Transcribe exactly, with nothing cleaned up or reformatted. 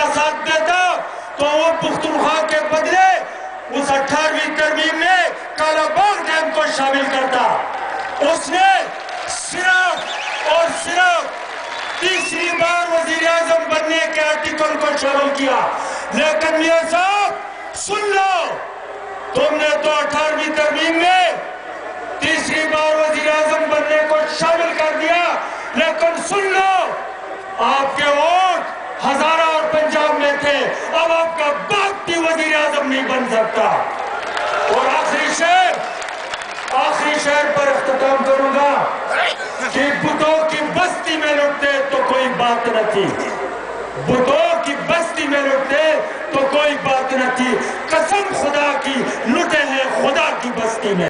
साथ देता तो वो पुख्तनख्वा के बदले उस अठारहवीं तरमीम में कालाबाग डैम को शामिल करता। उसने सिर्फ और सिर्फ तीसरी बार वजीर आजम बनने के आर्टिकल को शामिल किया। लेकिन मियां साहब सुन लो, तुमने तो अठारहवीं तरमीम में तीसरी बार वजीर आजम बनने को शामिल कर दिया, लेकिन सुन लो, आपके वोट हजारा और पंजाब में थे, अब आपका बाप भी वजीर आजम नहीं बन सकता। और आखिरी शेर आखिरी शेर पर इख्तिताम करूंगा कि बुतों की बस्ती में लुटते तो कोई बात न थी, बुतों की बस्ती में लुटते तो कोई बात न थी, कसम खुदा की लुटे हैं खुदा की बस्ती में।